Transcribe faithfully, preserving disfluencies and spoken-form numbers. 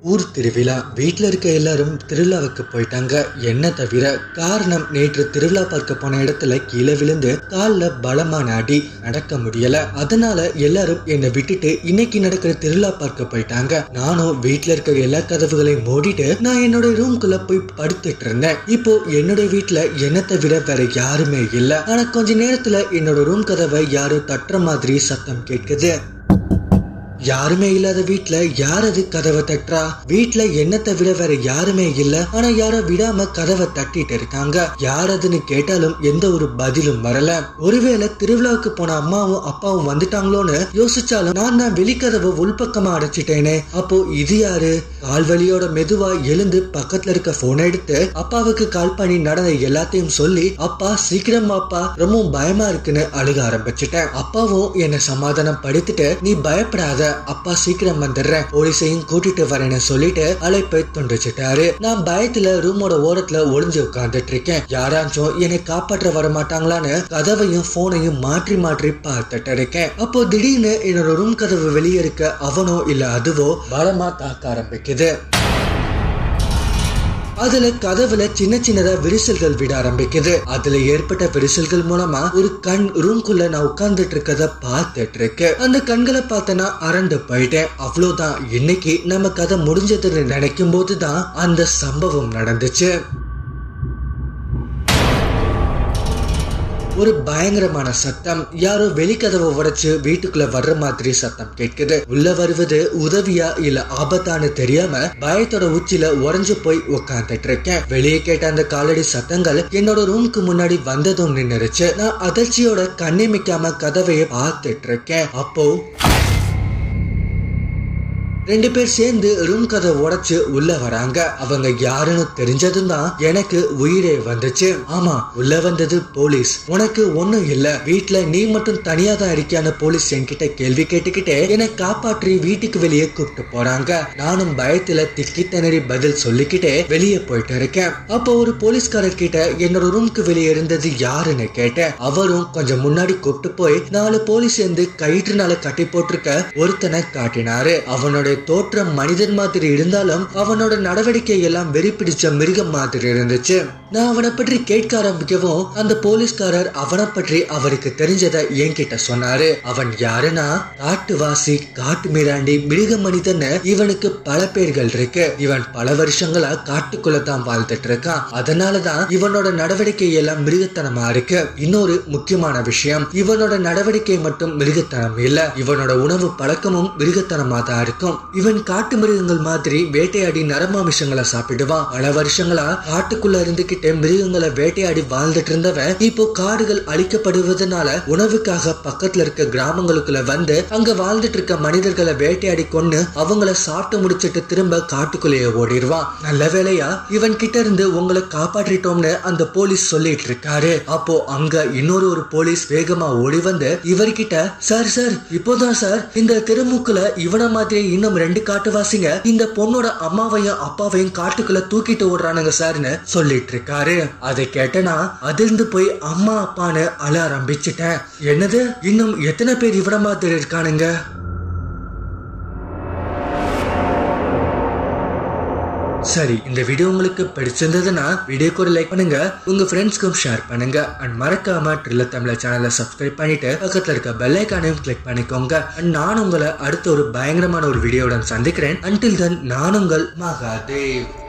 ஊர் திருவிழா. வீட்டுல இருக்க எல்லாரும் திருவிழாவுக்கு போயிட்டாங்க, என்ன தவிர. காரணம், நேற்று திருவிழா பார்க்க போன இடத்துல கீழே விழுந்து கால்ல பலமான அடி, நடக்க முடியல. அதனால எல்லாரும் என்னை விட்டுட்டு இன்னைக்கு நடக்கிற திருவிழா பார்க்க போயிட்டாங்க. நானும் வீட்டுல இருக்க எல்லா கதவுகளையும் மூடிட்டு நான் என்னோட ரூம்குள்ள போய் படுத்துட்டு இருந்தேன். இப்போ என்னோட வீட்டுல என்ன தவிர வேற யாருமே இல்ல. ஆனா கொஞ்ச நேரத்துல என்னோட ரூம் கதவை யாரோ தட்டுற மாதிரி சத்தம் கேட்குது. யாருமே இல்லாத வீட்டுல யாரது கதவை தட்டுறா? வீட்டுல என்ன தவிர வேற யாருமே இல்ல. ஆனா யாரோ விடாம கதவை தட்டிட்டு இருக்காங்க. யாரதுன்னு கேட்டாலும் எந்த ஒரு பதிலும் வரல. ஒருவேளை திருவிழாவுக்கு போன அம்மாவும் அப்பாவும் வந்துட்டாங்களோன்னு யோசிச்சாலும் நான் தான் வெளிக்கதவை உள்பக்கமா அடைச்சிட்டேனே. அப்போ இது யாரு? கால்வலியோட மெதுவா எழுந்து பக்கத்துல இருக்க போன் எடுத்து அப்பாவுக்கு கால் பண்ணி நடந்த எல்லாத்தையும் சொல்லி, அப்பா சீக்கிரம் அப்பா, ரொம்ப பயமா இருக்குன்னு அழுக ஆரம்பிச்சுட்டேன். அப்பாவும் என்னை சமாதானம் படுத்திட்டு, நீ பயப்படாத, அப்பா சீக்கிரம் வந்துடுறேன், போலீஸையும் கூட்டிட்டு வரேன்னு சொல்லிட்டு அழைப்பை துண்டிச்சிட்டாரு. நான் பயத்துல ரூமோட ஓரத்துல ஒளிஞ்சு உட்கார்ந்துட்டு இருக்கேன். யாராச்சும் என்னை காப்பாற்ற வர மாட்டாங்களான்னு கதவையும் போனையும் மாற்றி மாற்றி பார்த்துட்டு இருக்கேன். அப்போ திடீர்னு என்னோட ரூம் கதவு வெளியே இருக்க அவனோ இல்ல அதுவோ பலமா தாக்க ஆரம்பிக்குது. அதுல கதவுல சின்ன சின்னதா விரிசல்கள் விட ஆரம்பிக்குது. அதுல ஏற்பட்ட விரிசல்கள் மூலமா ஒரு கண் ரூம்குள்ள நான் உட்கார்ந்துட்டு இருக்கத பார்த்துட்டு இருக்கு. அந்த கண்களை பார்த்தனா அரண்டு போயிட்டேன். அவ்வளவுதான், இன்னைக்கு நம்ம கதை முடிஞ்சதுன்னு நினைக்கும் போதுதான் அந்த சம்பவம் நடந்துச்சு. ஒரு பயங்கரமான சத்தம், யாரோ வெளிக்கதவை உடைச்சு வீட்டுக்குள்ள வர்ற மாதிரி சத்தம் கேட்குது. உள்ள வருவது உதவியா இல்ல ஆபத்தான்னு தெரியாம பயத்தோட உச்சில உறைஞ்சு போய் உட்கார்ந்துட்டு இருக்கேன். வெளியே கேட்ட அந்த காலடி சத்தங்கள் என்னோட ரூமுக்கு முன்னாடி வந்ததும் நின்னுருச்சு. நான் அதிர்ச்சியோட கண்ணிமிக்காம கதவையை பார்த்துட்டு இருக்கேன். அப்போ ரெண்டு பேர் சேர்ந்து ரூம் கதை உடைச்சு உள்ள வராங்க. அவங்க யாருன்னு தெரிஞ்சதும் தான் எனக்கு உயிரே வந்துச்சு. ஆமா, உள்ள வந்தது போலீஸ். உனக்கு ஒண்ணும் இல்ல, வீட்டுல நீ மட்டும் தனியா தான் இருக்கியான போலீஸ் என்கிட்ட கேள்வி கேட்டுக்கிட்டே என்னை காப்பாற்றி வீட்டுக்கு வெளியே கூப்பிட்டு போறாங்க. நானும் பயத்துல திக்கி திணறி பதில் சொல்லிக்கிட்டே வெளியே போயிட்டு இருக்கேன். அப்போ ஒரு போலீஸ்காரர் கிட்ட என்னோட ரூமுக்கு வெளியே இருந்தது யாருன்னு கேட்டேன். அவரும் கொஞ்சம் முன்னாடி கூப்பிட்டு போய் நாலு போலீஸ் சேர்ந்து கயிற்றுனால கட்டி போட்டிருக்க ஒருத்தனை காட்டினாரு. அவனோட தோற்றம் மனிதன் மாதிரி இருந்தாலும் அவனோட நடவடிக்கை எல்லாம் வெறி பிடிச்ச மிருகம் மாதிரி இருந்துச்சு. நான் அவனை பற்றி கேட்க ஆரம்பிக்கவும் அந்த போலீஸ்காரர் அவனை பற்றி அவருக்கு தெரிஞ்சதை என்கிட்ட சொன்னாரு. அவன் யாருன்னா காட்டுவாசி, காட்டு மிராண்டி, மிருக மனிதன். இவனுக்கு பல பேர்கள் இருக்கு. இவன் பல வருஷங்களா காட்டுக்குள்ளதான் வாழ்ந்துட்டு இருக்கான். அதனாலதான் இவனோட நடவடிக்கை எல்லாம் மிருகத்தனமா இருக்கு. இன்னொரு முக்கியமான விஷயம், இவனோட நடவடிக்கை மட்டும் மிருகத்தனம் இல்ல, இவனோட உணவு பழக்கமும் மிருகத்தனமா தான் இருக்கும். இவன் காட்டு மிருகங்கள் மாதிரி வேட்டையாடி நரமாமிஷங்களை சாப்பிடுவான். பல வருஷங்களா காட்டுக்குள்ள இருந்துகிட்டே மிருகங்களை வேட்டையாடி வாழ்ந்துட்டு இருந்தவன் இப்போ காடுகள் அழிக்கப்படுவதனால உணவுக்காக பக்கத்துல இருக்க கிராமங்களுக்குள்ள வந்து அங்க வாழ்ந்துட்டு இருக்க மனிதர்களை வேட்டையாடி கொண்டு அவங்கள சாப்பிட்டு முடிச்சிட்டு திரும்ப காட்டுக்குள்ளேயே ஓடிடுவான். நல்ல வேளையா இவன் கிட்ட இருந்து உங்களை காப்பாற்றிட்டோம்னு அந்த போலீஸ் சொல்லிட்டு இருக்காரு. அப்போ அங்க இன்னொரு ஒரு போலீஸ் வேகமா ஓடி வந்து இவர்கிட்ட, சார் சார் இப்போதான் சார் இந்த தெருமுக்குல இவன மாதிரி இன்னும் ரெண்டு காட்டுவாசிங்க இந்த பொண்ணோட அம்மாவையும் அப்பாவையும் காட்டுக்குள்ள தூக்கிட்டு ஓடுறானுங்க சார்னு சொல்லிட்டு இருக்காரு. அதை கேட்டனா அதிர்ந்து போய் அம்மா அப்பான்னு அழ ஆரம்பிச்சுட்டேன். என்னது, இன்னும் எத்தனை பேர் இவன மாதிரி இருக்கானுங்க? சரி, இந்த வீடியோ உங்களுக்கு பிடிச்சிருந்ததுன்னா வீடியோக்கு ஒரு லைக் பண்ணுங்க, உங்க ஃப்ரெண்ட்ஸ்க்கும் ஷேர் பண்ணுங்க. அண்ட் மறக்காம ட்ரில்லர் தமிழ் சேனலை சப்ஸ்கிரைப் பண்ணிட்டு பக்கத்துல இருக்க பெல் ஐகானையும் கிளிக் பண்ணிக்கோங்க. அண்ட் நான் உங்களை அடுத்த ஒரு பயங்கரமான ஒரு வீடியோவுடன் சந்திக்கிறேன். அன்டில் தென் நான் உங்கள் மகாதேவ்.